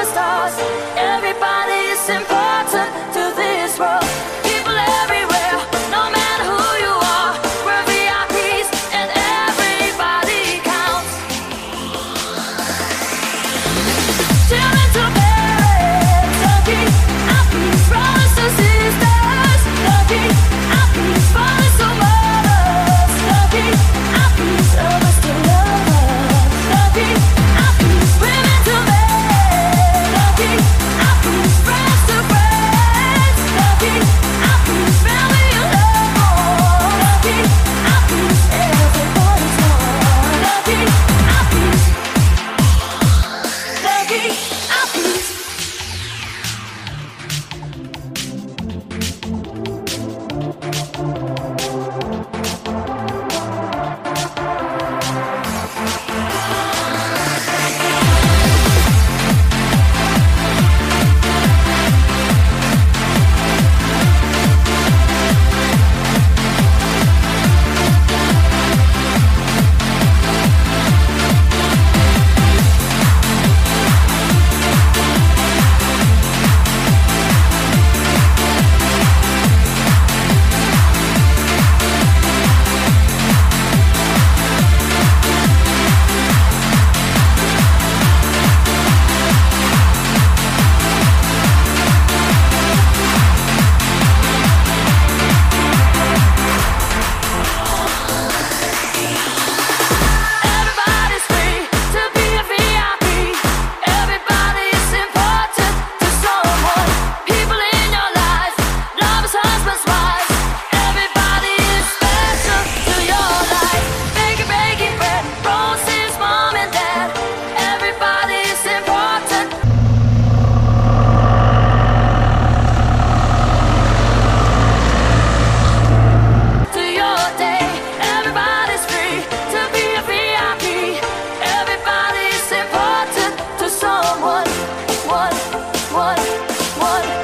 superstars. Everybody is important to this world. People everywhere, no matter who you are, we're VIPs and everybody counts. Children to parents, lucky, athletes, brothers to sisters, lucky, athletes, fathers to mothers, lucky, athletes, lovers to lovers, lucky, athletes, women to men, lucky, athletes, friends to friends, lucky, athletes, family you love more, lucky, athletes, everybody's one, lucky, athletes, lucky, athletes. Everybody's free to be a VIP. Everybody is important to someone. People in your life, lovers, husbands, wives. Everybody is special to your life. Baking bread, roses, mom and dad. Everybody is important to your day. Everybody's free to be a VIP. Everybody is important to someone. One.